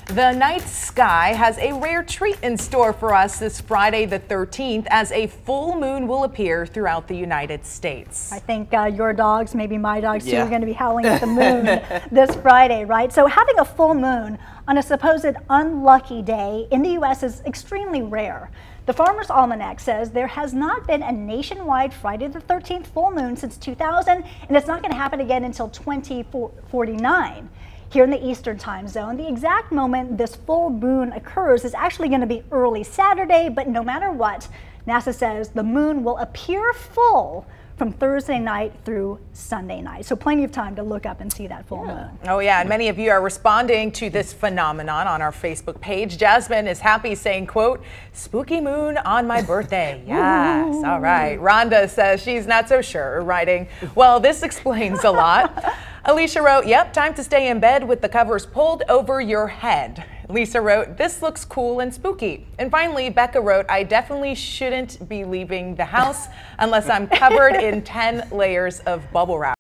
The night sky has a rare treat in store for us this Friday the 13th as a full moon will appear throughout the United States. I think your dogs, maybe my dogs too, are going to be howling at the moon this Friday, right? So having a full moon on a supposed unlucky day in the U.S. is extremely rare. The Farmer's Almanac says there has not been a nationwide Friday the 13th full moon since 2000, and it's not going to happen again until 2049. Here in the Eastern time zone, the exact moment this full moon occurs is actually going to be early Saturday, but no matter what, NASA says the moon will appear full from Thursday night through Sunday night. So plenty of time to look up and see that full moon. Oh yeah, and many of you are responding to this phenomenon on our Facebook page. Jasmine is happy saying, quote, spooky moon on my birthday. Yes, all right. Rhonda says she's not so sure, writing, well, this explains a lot. Alicia wrote, yep, time to stay in bed with the covers pulled over your head. Lisa wrote, this looks cool and spooky. And finally, Becca wrote, I definitely shouldn't be leaving the house unless I'm covered in 10 layers of bubble wrap.